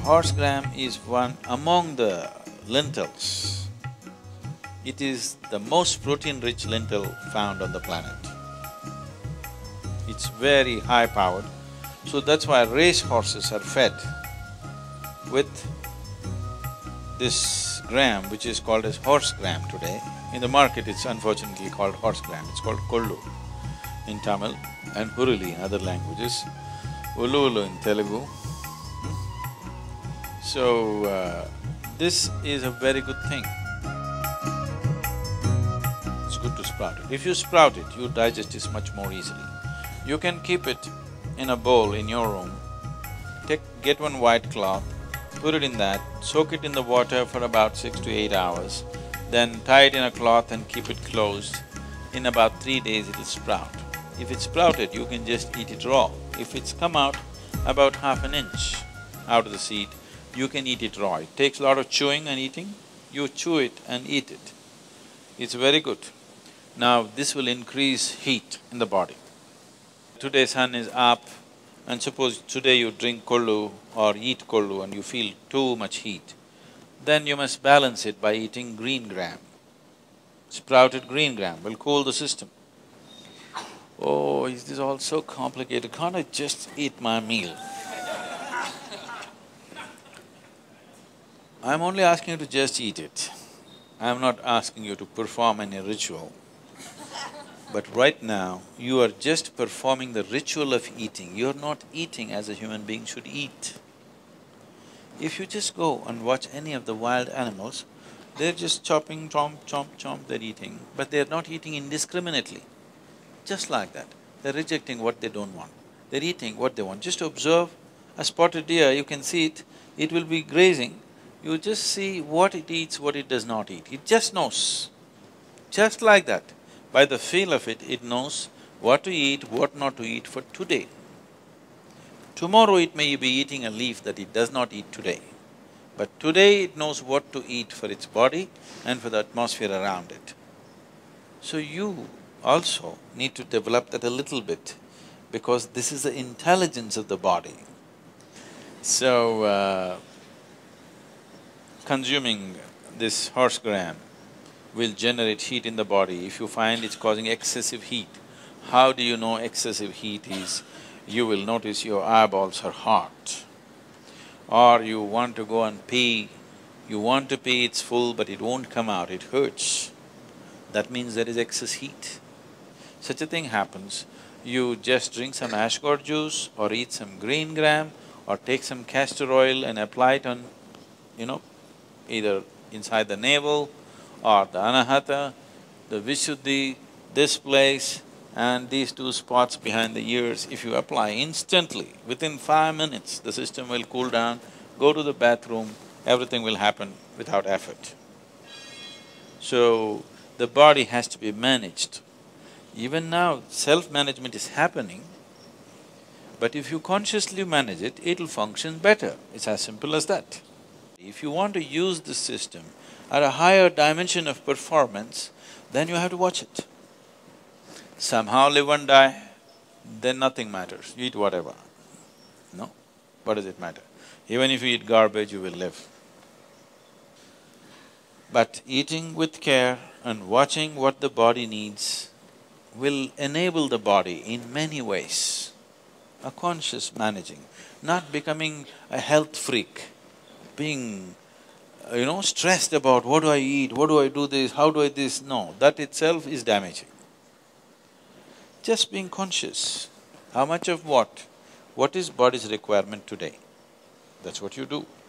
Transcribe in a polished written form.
horsegram is one among the lentils. It is the most protein-rich lentil found on the planet. It's very high-powered, so that's why race horses are fed with this gram, which is called as horsegram today. In the market, it's unfortunately called horsegram, it's called kollu in Tamil and huruli in other languages, ulu in Telugu. So, this is a very good thing. It's good to sprout it. If you sprout it, you digest it much more easily. You can keep it in a bowl in your room, get one white cloth, put it in that, soak it in the water for about 6 to 8 hours, then tie it in a cloth and keep it closed. In about 3 days it'll sprout. If it's sprouted, you can just eat it raw. If it's come out about half an inch out of the seed, you can eat it raw. It takes a lot of chewing and eating, you chew it and eat it. It's very good. Now, this will increase heat in the body. Today sun is up, and suppose today you drink kollu or eat kollu and you feel too much heat, then you must balance it by eating green gram. Sprouted green gram will cool the system. Oh, is this all so complicated? Can't I just eat my meal? I'm only asking you to just eat it. I'm not asking you to perform any ritual. But right now, you are just performing the ritual of eating. You're not eating as a human being should eat. If you just go and watch any of the wild animals, they're just chopping, chomp, chomp, chomp, they're eating, but they're not eating indiscriminately. Just like that, they're rejecting what they don't want. They're eating what they want. Just observe a spotted deer, you can see it will be grazing. You just see what it eats, what it does not eat. It just knows. Just like that. By the feel of it, it knows what to eat, what not to eat for today. Tomorrow it may be eating a leaf that it does not eat today. But today it knows what to eat for its body and for the atmosphere around it. So you also need to develop that a little bit, because this is the intelligence of the body. So, consuming this horsegram will generate heat in the body. If you find it's causing excessive heat, how do you know excessive heat is? You will notice your eyeballs are hot. Or you want to go and pee, you want to pee, it's full but it won't come out, it hurts. That means there is excess heat. Such a thing happens, you just drink some ash gourd juice or eat some green gram or take some castor oil and apply it on, either inside the navel or the anahata, the vishuddhi, this place and these two spots behind the ears. If you apply instantly, within 5 minutes, the system will cool down, go to the bathroom, everything will happen without effort. So, the body has to be managed. Even now, self-management is happening, but if you consciously manage it, it'll function better. It's as simple as that. If you want to use this system at a higher dimension of performance, then you have to watch it. Somehow live and die, then nothing matters, you eat whatever. No? What does it matter? Even if you eat garbage, you will live. But eating with care and watching what the body needs will enable the body in many ways. A conscious managing, not becoming a health freak, being stressed about what do I eat, what do I do this, how do I this, no, that itself is damaging. Just being conscious, how much of what is body's requirement today, that's what you do.